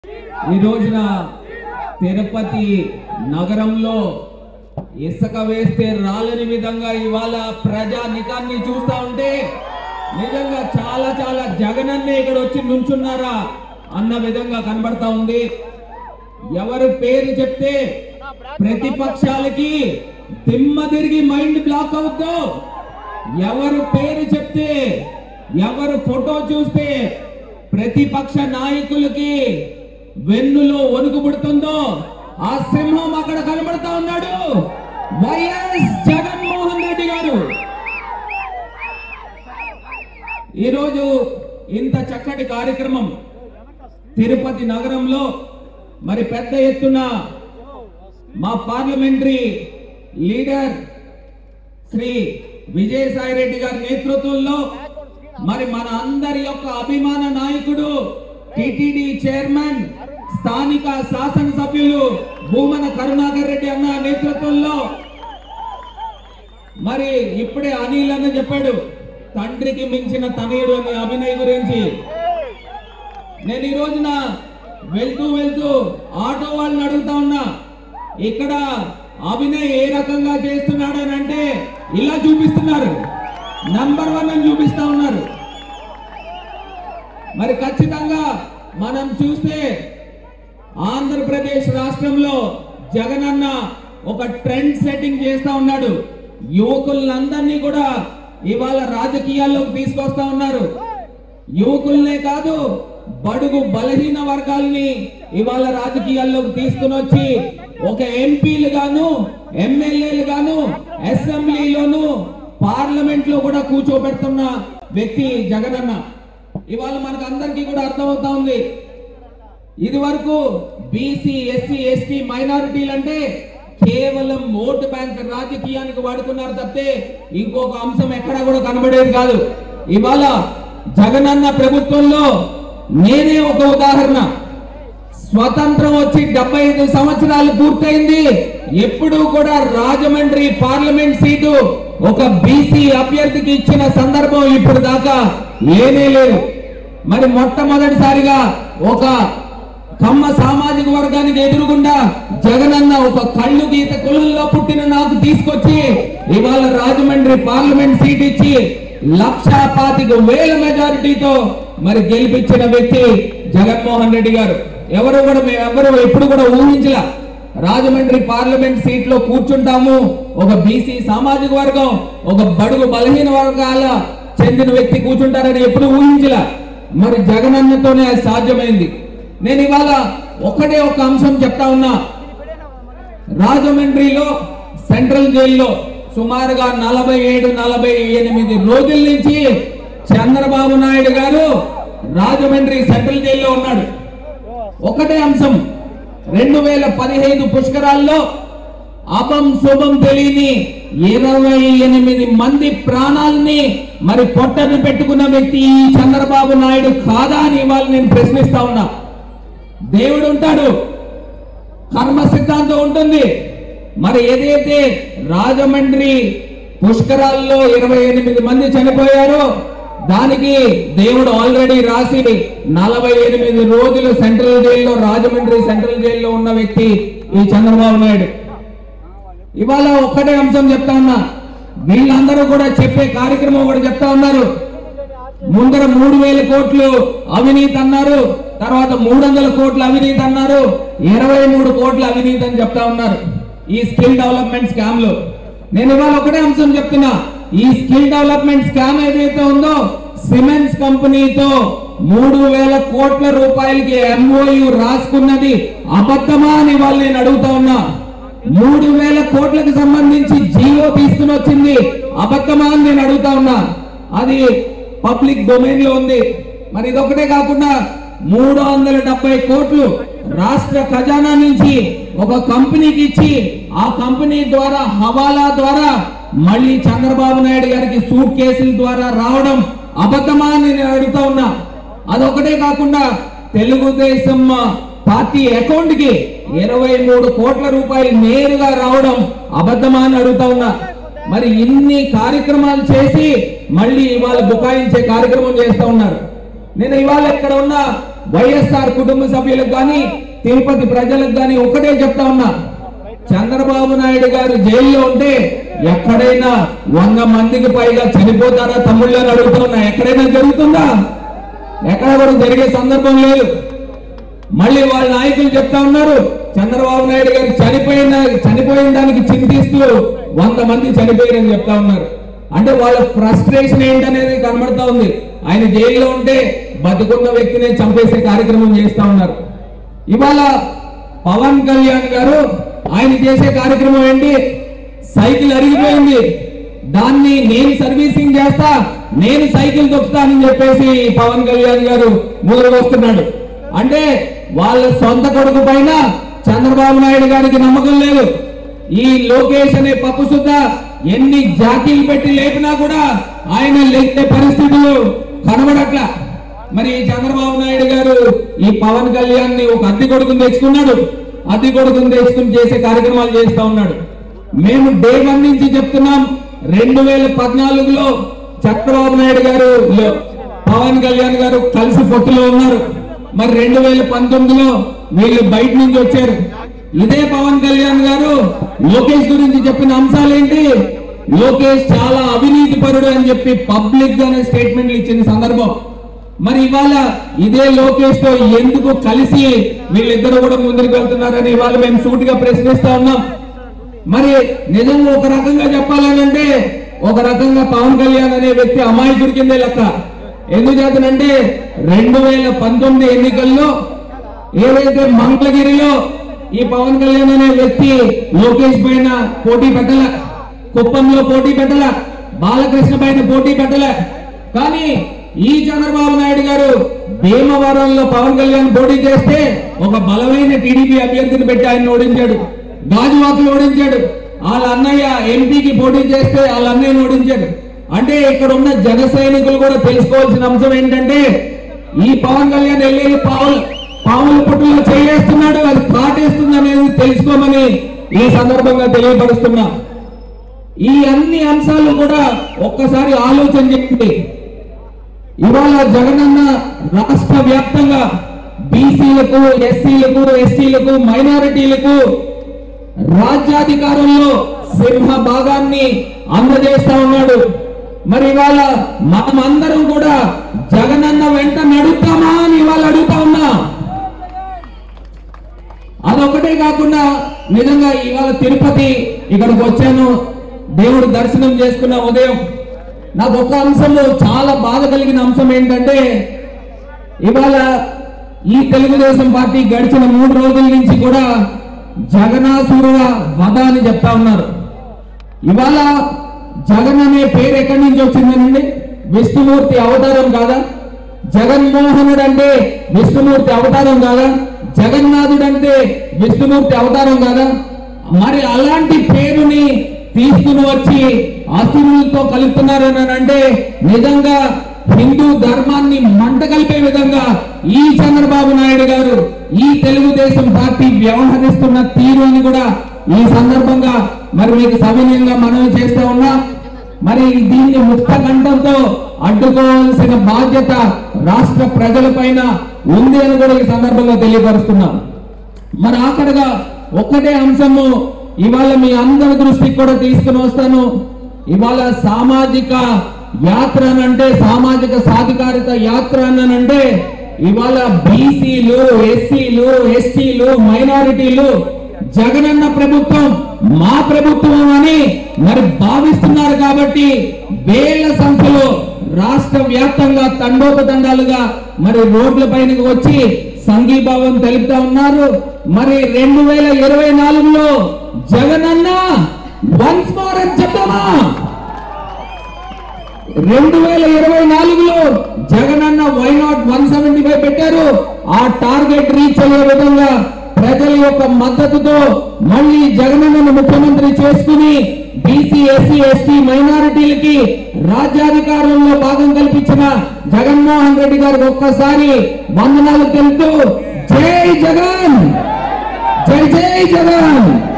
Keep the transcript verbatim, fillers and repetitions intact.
ఈ రోజున తిరుపతి నగరంలో ఇసుక వేస్తే రాలని విధంగా ఇవాళ ప్రజానికాన్ని చూస్తా ఉంటే నిజంగా చాలా చాలా జగనన్నే ఇక్కడ వచ్చి నుంచున్నారా అన్న విధంగా కనబడతా ఉంది. ఎవరు పేరు చెప్తే ప్రతిపక్షాలకి దిమ్మ తిరిగి మైండ్ బ్లాక్ అవుద్దో, ఎవరు పేరు చెప్తే ఎవరు ఫోటో చూస్తే ప్రతిపక్ష నాయకులకి వెన్నులో వణుకు పుడుతుందో ఆ సింహం అక్కడ కనబడతా ఉన్నాడు, వైఎస్ జగన్మోహన్ రెడ్డి గారు. ఈరోజు ఇంత చక్కటి కార్యక్రమం తిరుపతి నగరంలో మరి పెద్ద ఎత్తున మా పార్లమెంటరీ లీడర్ శ్రీ విజయసాయి రెడ్డి గారి నేతృత్వంలో మరి మన అందరి యొక్క అభిమాన నాయకుడు టిటిడి చైర్మన్ స్థానిక శాసనసభ్యులు భూమన కరుణాకర్ రెడ్డి అన్న నేతృత్వంలో మరి ఇప్పుడే అనిల్ అన్న చెప్పాడు తండ్రికి మించిన తనయుడు అనే అభినయ్ గురించి. నేను ఈ రోజున వెళ్తూ వెళ్తూ ఆటో వాళ్ళని అడుగుతా ఉన్నా, ఇక్కడ అభినయ్ ఏ రకంగా చేస్తున్నాడు అని అంటే ఇలా చూపిస్తున్నారు, నంబర్ వన్ అని చూపిస్తా ఉన్నారు. మరి ఖచ్చితంగా మనం చూస్తే ఆంధ్రప్రదేశ్ రాష్ట్రంలో జగనన్న ఒక ట్రెండ్ సెట్టింగ్ చేస్తా ఉన్నాడు. యువకులందరినీ కూడా ఇవాళ రాజకీయాల్లోకి తీసుకొస్తా ఉన్నారు. యువకులనే కాదు బడుగు బలహీన వర్గాల్ని ఇవాళ రాజకీయాల్లోకి తీసుకుని వచ్చి ఒక ఎంపీలు గాను ఎమ్మెల్యేలు గాను అసెంబ్లీలోను పార్లమెంట్ లో కూడా కూర్చోబెడుతున్న వ్యక్తి జగనన్న. ఇవాళ మనకు అందరికీ కూడా అర్థమవుతా ఉంది, ఇది వరకు బీసీ ఎస్సీ ఎస్టీ మైనారిటీలు అంటే కేవలం ఓటు బ్యాంక్ రాజకీయానికి వాడుకున్నారు తప్పితే ఇంకొక అంశం ఎక్కడా కూడా కనబడేది కాదు. ఇవాళ జగనన్న ప్రభుత్వంలో నేనే ఒక ఉదాహరణ. స్వతంత్రం వచ్చి డెబ్బై ఐదు సంవత్సరాలు పూర్తయింది, ఎప్పుడూ కూడా రాజమండ్రి పార్లమెంట్ సీటు ఒక బీసీ అభ్యర్థికి ఇచ్చిన సందర్భం ఇప్పుడు దాకా లేనే లేదు. మరి మొట్టమొదటిసారిగా ఒక కమ్మ సామాజిక వర్గానికి ఎదురుగుండా జగనన్న ఒక కళ్ళు గీత కులంలో పుట్టిన నాకు తీసుకొచ్చి ఇవాళ రాజమండ్రి పార్లమెంట్ సీట్ ఇచ్చి లక్షా పాతిక వేల మెజారిటీతో మరి గెలిపించిన వ్యక్తి జగన్మోహన్ రెడ్డి గారు. ఎవరు కూడా ఎవరు ఎప్పుడు కూడా ఊహించలా రాజమండ్రి పార్లమెంట్ సీట్ లో కూర్చుంటాము ఒక బీసీ సామాజిక వర్గం ఒక బడుగు బలహీన వర్గాల చెందిన వ్యక్తి కూర్చుంటారని ఎప్పుడు ఊహించలా. మరి జగనన్నతోనే అది సాధ్యమైంది. నేను ఇవాళ ఒకటే ఒక అంశం చెప్తా ఉన్నా, రాజమండ్రిలో సెంట్రల్ జైల్లో సుమారుగా నలభై ఏడు నలభై ఎనిమిది రోజుల నుంచి చంద్రబాబు నాయుడు గారు రాజమండ్రి సెంట్రల్ జైల్లో ఉన్నాడు. ఒకటే అంశం, రెండు వేల పదిహేను పుష్కరాల్లో అపం శుభం తెలియని ఇరవై ఎనిమిది మంది ప్రాణాలని మరి పొట్టను పెట్టుకున్న వ్యక్తి ఈ చంద్రబాబు నాయుడు కాదా అని ఇవాళ నేను ప్రశ్నిస్తా ఉన్నా. దేవుడు ఉంటాడు, కర్మ సిద్ధాంతం ఉంటుంది. మరి ఏదైతే రాజమండ్రి పుష్కరాల్లో ఇరవై ఎనిమిది మంది చనిపోయారో దానికి దేవుడు ఆల్రెడీ రాసి నలభై ఎనిమిది రోజులు సెంట్రల్ జైల్లో రాజమండ్రి సెంట్రల్ జైల్లో ఉన్న వ్యక్తి ఈ చంద్రబాబు నాయుడు. ఇవాళ ఒక్కటే అంశం చెప్తా ఉన్నా, వీళ్ళందరూ కూడా చెప్పే కార్యక్రమం కూడా చెప్తా ఉన్నారు. ముందర మూడు వేల కోట్లు అవినీతి అన్నారు, తర్వాత మూడు వందల కోట్ల అవినీతి అన్నారు, ఇరవై మూడు కోట్ల అవినీతి అని చెప్తా ఉన్నారు ఈ స్కిల్ డెవలప్మెంట్ స్కామ్ లో. నేను ఇవాళ ఒకటే అంశం చెప్తున్నా, ఈ స్కిల్ డెవలప్మెంట్ స్కామ్ ఏదైతే ఉందో సిమెంట్స్ కంపెనీతో మూడు వేల కోట్ల రూపాయలకి ఎంఓయు రాసుకున్నది అబద్ధమా అని వాళ్ళు నేను అడుగుతా ఉన్నా. మూడు వేల కోట్లకు సంబంధించి జీవో తీసుకుని వచ్చింది అబద్ధమా అని నేను అడుగుతా ఉన్నా. అది పబ్లిక్ డొమైన్ లో ఉంది. మరి ఇదొకటే కాకుండా మూడు వందల డెబ్బై కోట్లు రాష్ట్ర ఖజానా నుంచి ఒక కంపెనీకి ఇచ్చి ఆ కంపెనీ ద్వారా హవాలా ద్వారా మళ్ళీ చంద్రబాబు నాయుడు గారికి సూట్ కేసుల ద్వారా రావడం అబద్ధమా అని నేను అడుగుతా ఉన్నా. అదొకటే కాకుండా తెలుగుదేశం పార్టీ అకౌంట్ కి ఇరవై మూడు కోట్ల రూపాయలు నేరుగా రావడం అబద్ధమా అని అడుగుతా ఉన్నా. మరి ఇన్ని కార్యక్రమాలు చేసి మళ్ళీ ఇవాళ బుకాయించే కార్యక్రమం చేస్తా ఉన్నారు. నేను ఇవాళ ఇక్కడ ఉన్న వైఎస్ఆర్ కుటుంబ సభ్యులకు కానీ తిరుపతి ప్రజలకు కానీ ఒకటే చెప్తా ఉన్నా, చంద్రబాబు నాయుడు గారు జైల్లో ఉంటే ఎక్కడైనా వంద మందికి పైగా చనిపోతారా తమ్ముళ్ళు అని అడుగుతా ఉన్నా. ఎక్కడైనా జరుగుతుందా? ఎక్కడ కూడా జరిగే సందర్భం లేదు. మళ్ళీ వాళ్ళ నాయకులు చెప్తా ఉన్నారు, చంద్రబాబు నాయుడు గారు చనిపోయిన చనిపోయిన దానికి చింతిస్తూ వంద మంది చనిపోయారని చెప్తా ఉన్నారు. అంటే వాళ్ళ ఫ్రస్ట్రేషన్ ఏంటనేది కనబడతా ఉంది. ఆయన జైల్లో ఉంటే బతుకున్న వ్యక్తిని చంపేసే కార్యక్రమం చేస్తా ఉన్నారు. ఇవాళ పవన్ కళ్యాణ్ గారు ఆయన చేసే కార్యక్రమం ఏంటి? సైకిల్ అరిగిపోయింది, దాన్ని నేను సర్వీసింగ్ చేస్తా, నేను సైకిల్ తొక్కుతానని చెప్పేసి పవన్ కళ్యాణ్ గారు మొదలుకొస్తున్నాడు. అంటే వాళ్ళ సొంత కొడుకు పైన చంద్రబాబు నాయుడు గారికి నమ్మకం లేదు. ఈ లోకేష్ అనే పప్పు సుద్ద ఎన్ని జాకీలు పెట్టి లేపినా కూడా ఆయన లేచే పరిస్థితులు కనబడట్లా. మరి చంద్రబాబు నాయుడు గారు ఈ పవన్ కళ్యాణ్ ని ఒక అద్దె కొడుకుని తెచ్చుకున్నాడు. అద్దె కొడుకుని తెచ్చుకుని చేసే కార్యక్రమాలు చేస్తా ఉన్నాడు. మేము డే వన్ నుంచి చెప్తున్నాం, రెండు వేల పద్నాలుగులో చంద్రబాబు నాయుడు గారు పవన్ కళ్యాణ్ గారు కలిసి పొత్తులో ఉన్నారు. మరి రెండు వేల పంతొమ్మిదిలో వీళ్ళు బయట నుంచి వచ్చారు. ఇదే పవన్ కళ్యాణ్ గారు లోకేష్ గురించి చెప్పిన అంశాలు ఏంటి? లోకేష్ చాలా అవినీతి పరుడు అని చెప్పి పబ్లిక్ గానే స్టేట్మెంట్లు ఇచ్చిన సందర్భం. మరి ఇవాళ ఇదే లోకేష్ తో ఎందుకు కలిసి వీళ్ళిద్దరు కూడా ముందుకు వెళ్తున్నారని ఇవాళ మేము సూటిగా ప్రశ్నిస్తా ఉన్నాం. మరి నిజంగా ఒక రకంగా చెప్పాలనంటే ఒక రకంగా పవన్ కళ్యాణ్ అనే వ్యక్తి అమాయకుడి కిందే లెక్క. ఎందుచేతనంటే రెండు వేల పంతొమ్మిది ఎన్నికల్లో ఏదైతే మంగళగిరిలో ఈ పవన్ కళ్యాణ్ అనే వ్యక్తి లోకేష్ పైన పోటీ పెట్టల, కుప్పంలో పోటీ పెట్టల, బాలకృష్ణ పైన పోటీ పెట్టల, కానీ ఈ చంద్రబాబు నాయుడు గారు భీమవరంలో పవన్ కళ్యాణ్ పోటీ చేస్తే ఒక బలమైన టీడీపీ అభ్యర్థిని పెట్టి ఆయన ఓడించాడు. గాజువాకులు ఓడించాడు. వాళ్ళ అన్నయ్య ఎంపీకి పోటీ చేస్తే వాళ్ళ అన్నయ్యను ఓడించాడు. అంటే ఇక్కడ ఉన్న జన సైనికులు కూడా తెలుసుకోవాల్సిన అంశం ఏంటంటే ఈ పవన్ కళ్యాణ్ వెళ్ళి పావులు పావుల పుట్టులో చేయేస్తున్నాడు, అది కాటేస్తుంది అనేది తెలుసుకోమని ఈ సందర్భంగా తెలియపరుస్తున్నా. ఈ అన్ని అంశాలు కూడా ఒక్కసారి ఆలోచన చేయండి. ఇవాళ జగనన్న రాష్ట్ర వ్యాప్తంగా బీసీలకు, ఎస్సీలకు, ఎస్టీలకు, మైనారిటీలకు రాజ్యాధికారంలో సింహ భాగాన్ని అందజేస్తా ఉన్నాడు. మరి ఇవాళ మనమందరం కూడా జగనన్న వెంట నడుస్తామా అని ఇవాళ అడుగుతా ఉన్నా. అదొకటే కాకుండా నిజంగా ఇవాళ తిరుపతి ఇక్కడికి వచ్చాను, దేవుడు దర్శనం చేసుకున్న ఉదయం నాకు ఒక అంశంలో చాలా బాధ కలిగిన అంశం ఏంటంటే ఇవాళ ఈ తెలుగుదేశం పార్టీ గడిచిన మూడు రోజుల నుంచి కూడా జగనాసురుల వధ అని చెప్తా ఉన్నారు. ఇవాళ జగన్ అనే పేరు ఎక్కడి నుంచి వచ్చిందనండి? విష్ణుమూర్తి అవతారం కాదా? జగన్మోహనుడు అంటే విష్ణుమూర్తి అవతారం కాదా? జగన్నాథుడు అంటే విష్ణుమూర్తి అవతారం కాదా? మరి అలాంటి పేరుని తీసుకుని వచ్చి అసురులతో కలుపుతున్నారని అంటే నిజంగా హిందూ ధర్మాన్ని మంట కలిపే విధంగా ఈ చంద్రబాబు నాయుడు గారు ఈ తెలుగుదేశం పార్టీ వ్యవహరిస్తున్న తీరు అని కూడా ఈ సందర్భంగా మరి మీకు సవినయంగా మనవి చేస్తా ఉన్నా. మరి దీన్ని ముక్త కంఠంతో అడ్డుకోవాల్సిన బాధ్యత రాష్ట్ర ప్రజల పైన ఉంది అని కూడా ఈ సందర్భంగా తెలియపరుస్తున్నాం. మరి ఆఖరిగా ఒక్కటే అంశము ఇవాళ మీ అందరి దృష్టికి కూడా తీసుకుని వస్తాను. ఇవాళ సామాజిక యాత్ర అనంటే, సామాజిక సాధికారిత యాత్ర అనంటే ఇవాళ బీసీలు, ఎస్సీలు, ఎస్టీలు, మైనారిటీలు జగనన్న ప్రభుత్వం మా ప్రభుత్వం అని మరి భావిస్తున్నారు. కాబట్టి వేల సంఖ్యలో రాష్ట్ర వ్యాప్తంగా తండోపతండాలుగా మరి రోడ్ల పైనకి వచ్చి సంఘీభావం తెలుపుతా ఉన్నారు. మరి రెండు వేల ఇరవై నాలుగులో జగనన్న వన్స్ మోర్ అని చెప్తామా? రెండు వేల ఇరవై నాలుగులో జగనన్న why not one seventy five పెట్టారు. ఆ టార్గెట్ రీచ్ అయ్యే విధంగా ప్రజల యొక్క మద్దతుతో మళ్ళీ జగనన్నను ముఖ్యమంత్రి చేసుకుని బీసీ, ఎస్సీ, ఎస్టీ, మైనారిటీలకి రాజ్యాధికారంలో భాగం కల్పించిన జగన్మోహన్ రెడ్డి గారికి ఒక్కసారి వందనాలు తెలుపుతూ జై జగన్, జై జై జగన్.